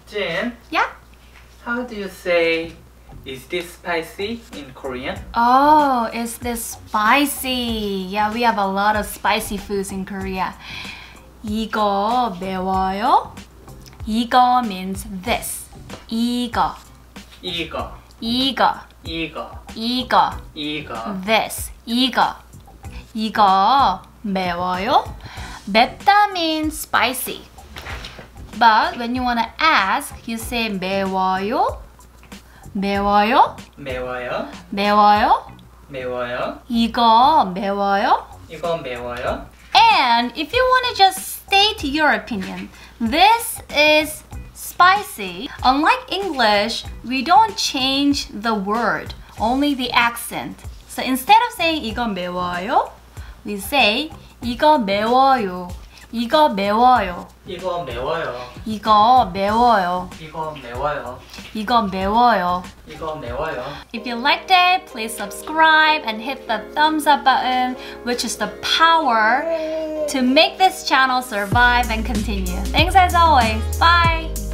Jin, Yeah? how do you say, is this spicy in Korean? Oh, is this spicy? Yeah, we have a lot of spicy foods in Korea. 이거 매워요? 이거 means this. 이거, 이거, 이거, 이거, 이거, 이거. this. 이거 매워요? 맵다 means spicy. But when you want to ask, you say 매워요? 매워요? 매워요? 매워요? 매워요? 이거 매워요? 이거 매워요? And if you want to just state your opinion, this is spicy. Unlike English, we don't change the word, only the accent. So instead of saying 이거 매워요, we say 이거 매워요. 이거 매워요. 이거 매워요. 이거 매워요. 이거 매워요. 이거 매워요. 이거 매워요. If you liked it, please subscribe and hit the thumbs up button, which is the power to make this channel survive and continue. Thanks as always. Bye!